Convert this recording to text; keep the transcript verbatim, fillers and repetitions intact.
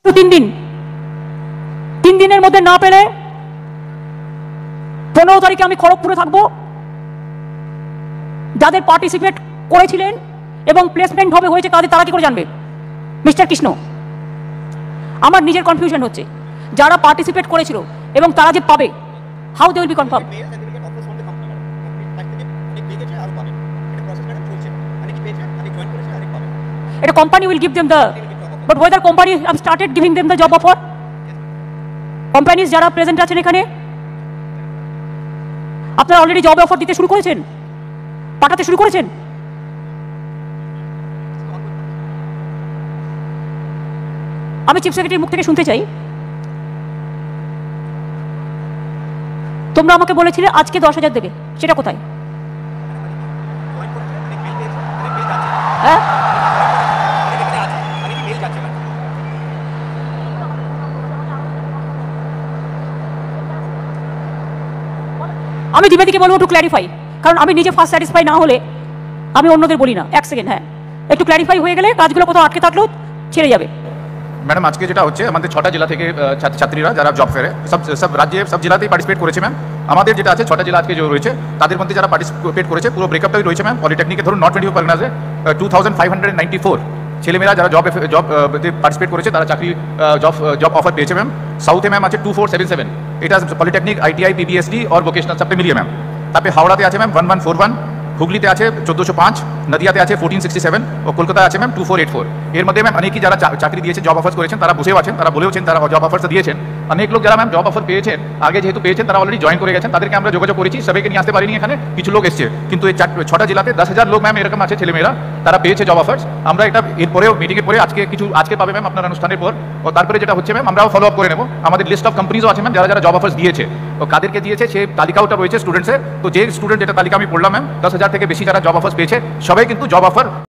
তিন দিন তিন দিনের মধ্যে না পেলে পনেরো তারিখে আমি খড়গপুরে থাকবো। যাদের পার্টিসিপেট করেছিলেন এবং প্লেসমেন্ট হবে হয়েছে তাদের তারা কি করে জানবে? মিস্টার কৃষ্ণ, আমার নিজের কনফিউশন হচ্ছে যারা পার্টিসিপেট করেছিল এবং তারা যে পাবে, how they will be confirm? এটা company will give them the, but whether company have started giving them the job offer? Companies যারা প্রেজেন্ট আছেন এখানে, আপনারা অলরেডি জব অফার দিতে শুরু করেছেন, পাঠাতে শুরু করেছেন? আমি চিফ সেক্রেটারির মুখ থেকে শুনতে চাই, তোমরা আমাকে বলেছিলে আজকে দশ হাজার দেবে, সেটা কোথায়? হ্যাঁ, আমি দ্বিবেদীকে বলবো একটু ক্ল্যারিফাই, কারণ আমি নিজে ফার্স্ট স্যাটিসফাই না হলে আমি অন্যদের বলি না। এক সেকেন্ড, হ্যাঁ একটু ক্ল্যারিফাই হয়ে গেলে কাজগুলো কোথাও আটকে থাকলেও ছেড়ে যাবে। ম্যাডাম, আজকে যেটা হচ্ছে আমাদের ছটা জেলা থেকে ছাত্রীরা যারা জব ফেরে সব সব রাজ্যে সব জেলাতেই পার্টিসিপেট করেছে ম্যাম। আমাদের যেটা আছে ছটা জেলা আজকে যে রয়েছে তাদের মধ্যে যারা পার্টিসিপেট করেছে পুরো ব্রেকআপটাই রয়েছে ম্যাম। পলিটেকনিকে ধরুন নর্থ টোয়েন্টি ফোর পারগনাসে two thousand five hundred ninety four ছেলেমেয়েরা যারা জব জব পার্টিসিপেট করেছে তারা চাকরি জব জব অফার পেয়েছে ম্যাম। সাউথে ম্যাম আছে টু ফোর সেভেন সেভেন, এটা পলিটেকনিক, আইটিআই, পিবিএসডি और ভোকেশনাল সবটা মিলিয়ে ম্যাম। তারপরে হাওড়াতে আছে ma'am one one four one, হুগলিতে আছে চোদ্দোশো পাঁচ, নদিয়াতে আছে ফোরটিন সিক্সটি সেভেন ও কলকাতায় আছে ma'am two four eight four. এর মধ্যে ম্যাম অনেকেই যারা চাকরি দিয়েছে, জব অফার্স করেছেন, তারা বসেও আছেন, তারা বলেওছেন তারা জব অফার্স দিয়েছেন। অনেক লোক যারা ম্যাম জব অফার পেয়েছেন, আগে যেহেতু পেয়েছেন তারা অলরেডি জয়েন করে গেছেন, তাদেরকে আমরা যোগাযোগ করেছি, সবাইকে নিয়ে আসতে পারিনি এখানে, কিছু লোক এসছে। কিন্তু এই ছটা জেলাতে দশ হাজার লোক ম্যাম এরকম আছে ছেলেমেয়েরা, তারা পেয়েছে জব অফার্স। আমরা এটা এরপরেও মিটিংয়ের পরে আজকে কিছু আজকে পাবে ম্যাম আপনার অনুষ্ঠানের পর, ও তারপরে যেটা হচ্ছে ম্যাম আমরাও ফলো আপ করে নেবো। আমাদের লিস্ট অফ কোম্পানিজও আছে ম্যাম যারা যারা জব অফার্স দিয়েছে, তো কাদেরকে দিয়েছে সেই তালিকাওটা রয়েছে স্টুডেন্টসের। তো যে স্টুডেন্ট যেটা তালিকা আমি পড়লাম ম্যাম, দশ হাজার থেকে বেশি যারা জব অফার্স পেয়েছে সবাই কিন্তু জব অফার